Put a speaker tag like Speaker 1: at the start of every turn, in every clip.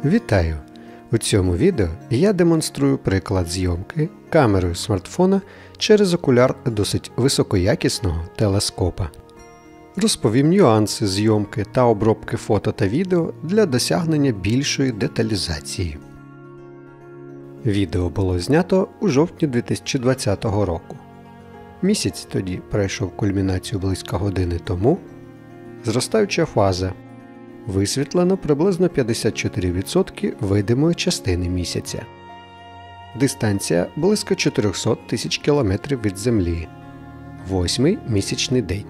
Speaker 1: Вітаю! У цьому відео я демонструю приклад зйомки камерою смартфона через окуляр досить високоякісного телескопа. Розповім нюанси зйомки та обробки фото та відео для досягнення більшої деталізації. Відео було знято у жовтні 2020 року. Місяць тоді пройшов кульмінацію близько години тому. Зростаюча фаза. Висвітлено приблизно 54% видимої частини місяця. Дистанція близько 400 тисяч кілометрів від Землі. 8-й місячний день.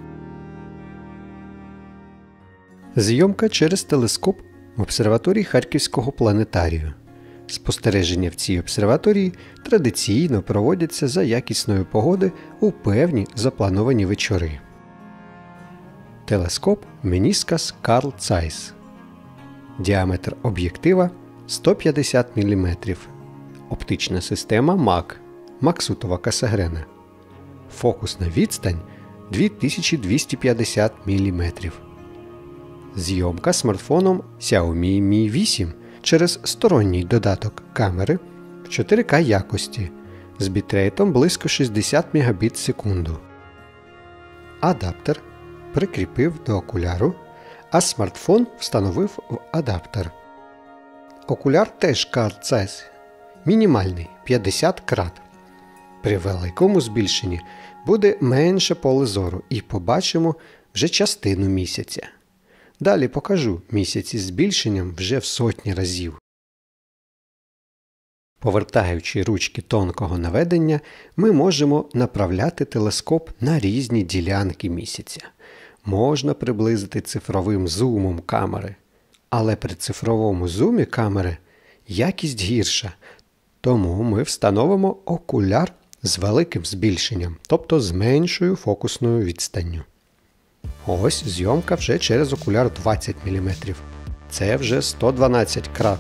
Speaker 1: Зйомка через телескоп в обсерваторії Харківського планетарію. Спостереження в цій обсерваторії традиційно проводяться за якісної погоди у певні заплановані вечори. Телескоп Meniscus Carl Zeiss. Діаметр об'єктива 150 мм. Оптична система MAC Максутова Касагрена. Фокусна відстань 2250 мм. Зйомка смартфоном Xiaomi Mi 8 через сторонній додаток камери в 4К якості з бітрейтом близько 60 Мбіт в секунду. Адаптер прикріпив до окуляру, а смартфон встановив в адаптер. Окуляр теж Carl Zeiss. Мінімальний 50 крат. При великому збільшенні буде менше поле зору і побачимо вже частину місяця. Далі покажу місяць із збільшенням вже в сотні разів. Повертаючи ручки тонкого наведення, ми можемо направляти телескоп на різні ділянки місяця. Можна приблизити цифровим зумом камери. Але при цифровому зумі камери якість гірша, тому ми встановимо окуляр з великим збільшенням, тобто з меншою фокусною відстанню. Ось зйомка вже через окуляр 20 мм. Це вже 112 крат.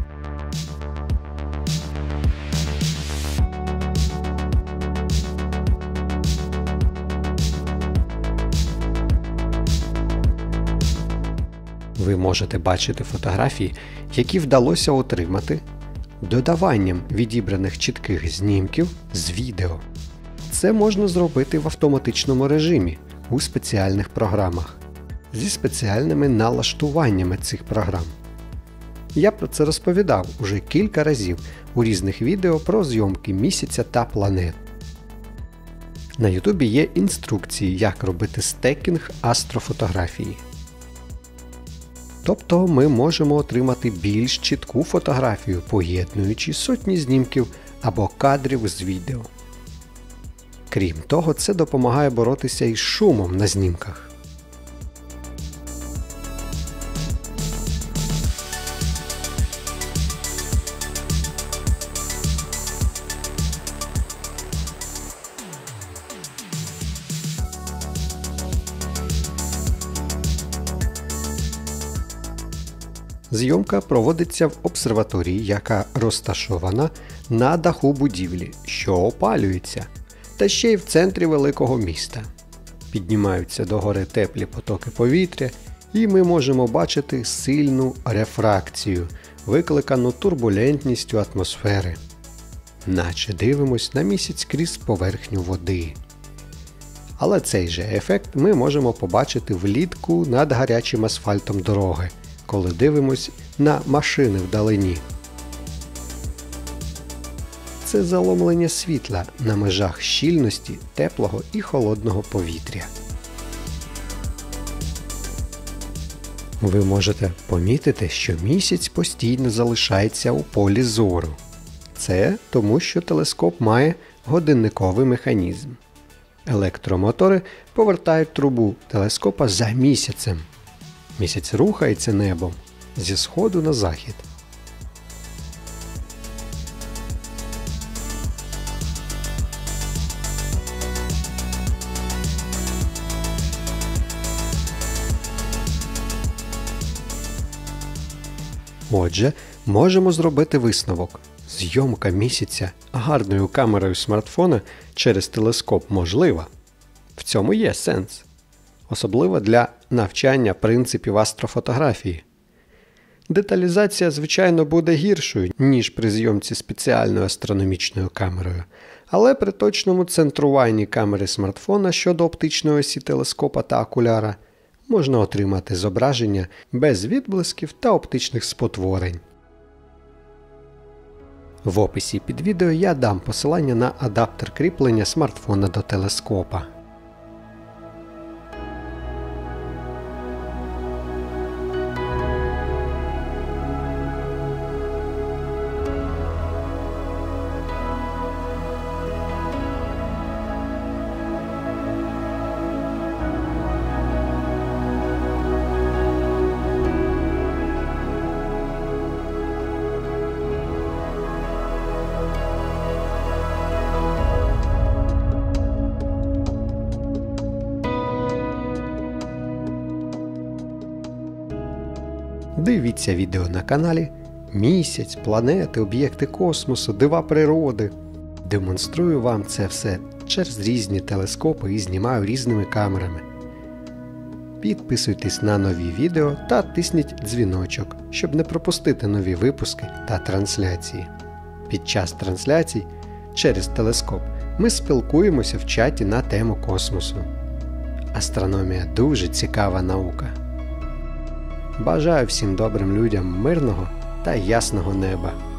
Speaker 1: Ви можете бачити фотографії, які вдалося отримати додаванням відібраних чітких знімків з відео. Це можна зробити в автоматичному режимі у спеціальних програмах зі спеціальними налаштуваннями цих програм. Я про це розповідав уже кілька разів у різних відео про зйомки місяця та планет. На YouTube є інструкції, як робити стекінг астрофотографії. Тобто ми можемо отримати більш чітку фотографію, поєднуючи сотні знімків або кадрів з відео. Крім того, це допомагає боротися із шумом на знімках. Зйомка проводиться в обсерваторії, яка розташована на даху будівлі, що опалюється, та ще й в центрі великого міста. Піднімаються догори теплі потоки повітря, і ми можемо бачити сильну рефракцію, викликану турбулентністю атмосфери. Наче дивимось на місяць крізь поверхню води. Але цей же ефект ми можемо побачити влітку над гарячим асфальтом дороги, коли дивимось на машини вдалині. Це заломлення світла на межах щільності теплого і холодного повітря. Ви можете помітити, що місяць постійно залишається у полі зору. Це тому, що телескоп має годинниковий механізм. Електромотори повертають трубу телескопа за місяцем. Місяць рухається небом зі сходу на захід. Отже, можемо зробити висновок. Зйомка місяця гарною камерою смартфона через телескоп можлива. В цьому є сенс. Особливо для навчання принципів астрофотографії. Деталізація, звичайно, буде гіршою, ніж при зйомці спеціальною астрономічною камерою, але при точному центруванні камери смартфона щодо оптичної осі телескопа та окуляра можна отримати зображення без відблисків та оптичних спотворень. В описі під відео я дам посилання на адаптер кріплення смартфона до телескопа. Дивіться відео на каналі Місяць, планети, об'єкти космосу, дива природи. Демонструю вам це все через різні телескопи і знімаю різними камерами. Підписуйтесь на нові відео та тисніть дзвіночок, щоб не пропустити нові випуски та трансляції. Під час трансляцій через телескоп ми спілкуємося в чаті на тему космосу. Астрономія – дуже цікава наука. Бажаю всім добрим людям мирного та ясного неба.